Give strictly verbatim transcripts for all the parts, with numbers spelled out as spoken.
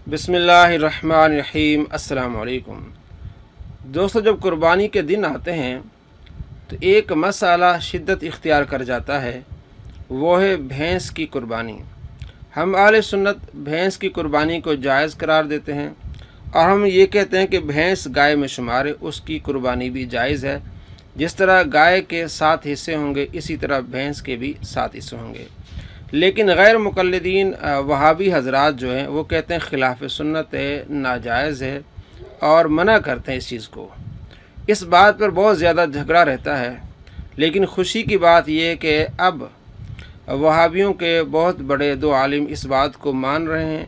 बिस्मिल्लाहिर्रहमानिर्रहीम। अस्सलाम वालेकुम दोस्तों, जब कुर्बानी के दिन आते हैं तो एक मसाला शिद्दत इख्तियार कर जाता है, वो है भैंस की कुर्बानी। हम आले सुन्नत भैंस की कुर्बानी को जायज़ करार देते हैं और हम ये कहते हैं कि भैंस गाय में शुमार है, उसकी कुर्बानी भी जायज़ है। जिस तरह गाय के सात हिस्से होंगे इसी तरह भैंस के भी सात हिस्से होंगे। लेकिन गैर मुक़ल्लिदीन वहाबी हजरात जो हैं वो कहते हैं खिलाफ सुन्नत है, नाजायज़ है और मना करते हैं इस चीज़ को। इस बात पर बहुत ज़्यादा झगड़ा रहता है। लेकिन खुशी की बात यह है कि अब वहाबियों के बहुत बड़े दो आलिम इस बात को मान रहे हैं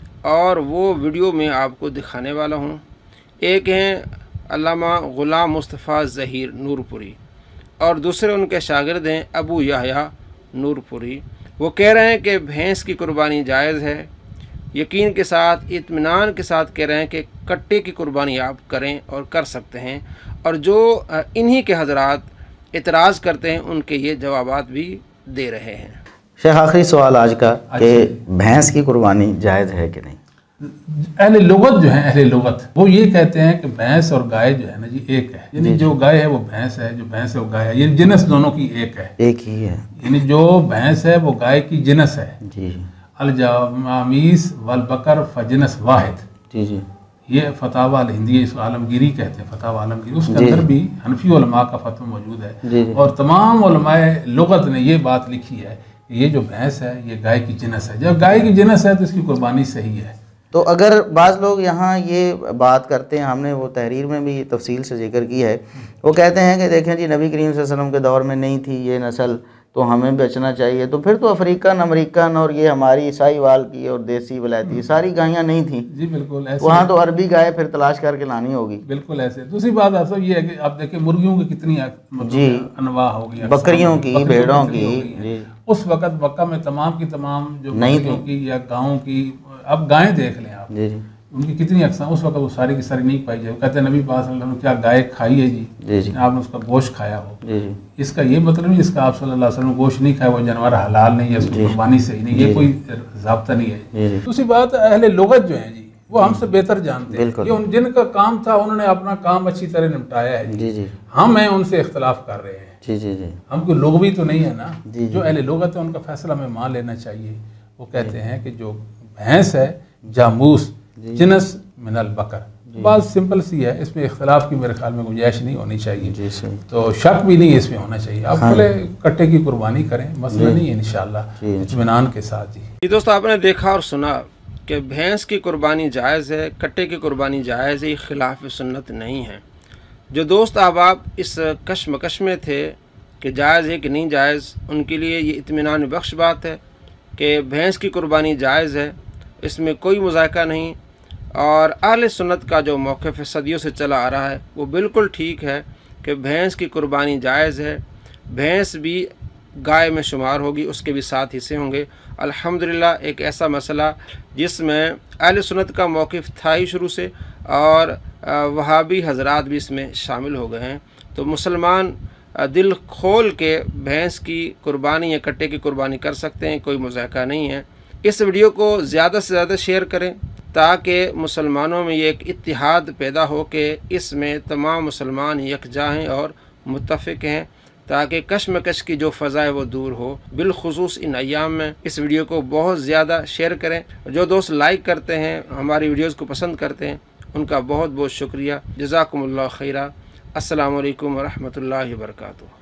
और वो वीडियो में आपको दिखाने वाला हूँ। एक हैं अल्लामा ग़ुलाम मुस्तफ़ा ज़हीर नूरपुरी और दूसरे उनके शागिर्द हैं अबू याह्या नूरपुरी। वो कह रहे हैं कि भैंस की कुर्बानी जायज़ है। यकीन के साथ, इत्मीनान के साथ कह रहे हैं कि कट्टे की कुर्बानी आप करें और कर सकते हैं। और जो इन्हीं के हजरात इतराज़ करते हैं उनके ये जवाबात भी दे रहे हैं। शेख, आखिरी सवाल आज का कि भैंस की कुर्बानी जायज़ है कि नहीं? अहले लुगत जो है, अहले लुगत वो ये कहते हैं कि भैंस और गाय जो है ना जी एक है। यानी जो गाय है वो भैंस है, जो भैंस है वो गाय है। ये जिनस दोनों की एक है, एक ही है। यानी जो भैंस है वो गाय की जिनस है। जी अल जामीस वल बकर फजनस वाहिद। जी जी ये फतावा अल हिंदी, इसको आलमगीरी कहते हैं, फतावा आलमगीरी। उसके अंदर भी हनफी उलमा का फतवा मौजूद है और तमाम उलमाए लुगत ने ये बात लिखी है कि ये जो भैंस है ये गाय की जिनस है। जब गाय की जिनस है तो इसकी कुर्बानी सही है। तो अगर बाज़ लोग यहाँ ये बात करते हैं, हमने वो तहरीर में भी तफसील से जिक्र की है, वो कहते हैं कि देखें जी नबी करीम सल्लल्लाहु अलैहि वसल्लम के दौर में नहीं थी ये नस्ल, तो हमें बचना चाहिए। तो फिर तो अफ्रीकन अमेरिकन और ये हमारी ईसाई वाल की और देसी वलायती सारी गायें नहीं थी। जी बिल्कुल ऐसे, वहाँ तो अरबी गाय फिर तलाश करके लानी होगी। बिल्कुल ऐसे। दूसरी बात आप सब ये है कि आप देखें मुर्गियों की कितनी जी अनवा हो गई, बकरियों की, भेड़ों की। उस वक़्त मक्का में तमाम की तमाम जो बकरियों की या गाँव की, अब गायें देख लें आप, जी जी उनकी कितनी अकसाम, उस वक्त वो सारी की सारी नहीं पाई जाए। कहते हैं नबी पाक सल्लल्लाहु अलैहि वसल्लम क्या गाय खाई है जी, जी जी आपने उसका गोश्त खाया हो। जी जी इसका ये मतलब नहीं इसका आप सल्लल्लाहु अलैहि वसल्लम गोश्त नहीं खाया वो जानवर हलाल नहीं है, उसकी कुर्बानी सही नहीं, ये कोई ज़ाब्ता नहीं है। दूसरी बात, अहले लुगत जो है जी वो हमसे बेहतर जानते हैं। ये उन जिनका काम था उन्होंने अपना काम अच्छी तरह निपटाया है जी जी हम हैं उनसे इख्तलाफ कर रहे हैं। जी जी जी हम कोई लोग भी तो नहीं है ना। जो अहले लुगत है उनका फैसला हमें मान लेना चाहिए। वो कहते हैं कि जो भैंस है जामूस जिनस मिनल बकर, बात सिंपल सी है, इसमें इख्तलाफ की मेरे ख्याल में गुंजाइश नहीं होनी चाहिए। तो शक भी नहीं इसमें होना चाहिए। आप पहले कट्टे की कुर्बानी करें, मसला नहीं है इंशाअल्लाह इत्मीनान के साथ। जी दोस्तों, आपने देखा और सुना कि भैंस की कुर्बानी जायज़ है, कट्टे की कुर्बानी जायज़ है, खिलाफ सुन्नत नहीं है। जो दोस्त अब आप इस कशमकश में थे कि जायज़ है कि नहीं जायज़, उनके लिए ये इत्मीनान बख्श बात है कि भैंस की कुर्बानी जायज़ है, इसमें कोई मुज़ायका नहीं। और अहले सुन्नत का जो मौक़िफ़ सदियों से चला आ रहा है वो बिल्कुल ठीक है कि भैंस की कुर्बानी जायज़ है। भैंस भी गाय में शुमार होगी, उसके भी सात हिस्से होंगे। अल्हम्दुलिल्लाह एक ऐसा मसला जिसमें अहले सुन्नत का मौक़िफ़ था ही शुरू से और वहाबी हजरात भी इसमें शामिल हो गए हैं। तो मुसलमान दिल खोल के भैंस की कुर्बानी या कट्टे की कुर्बानी कर सकते हैं, कोई मुज़ायका नहीं है। इस वीडियो को ज़्यादा से ज़्यादा शेयर करें ताकि मुसलमानों में ये एक इत्तिहाद पैदा हो कि इसमें तमाम मुसलमान यकजा हैं और मुत्तफ़िक़ हैं, ताकि कशमकश की जो फ़ज़ा है वो दूर हो। बिलख़ुसूस इन अय्याम में इस वीडियो को बहुत ज़्यादा शेयर करें। जो दोस्त लाइक करते हैं, हमारी वीडियोज़ को पसंद करते हैं, उनका बहुत बहुत शुक्रिया। जज़ाकुमुल्लाह खैरा। अस्सलामु अलैकुम व रहमतुल्लाहि व बरकातुहू।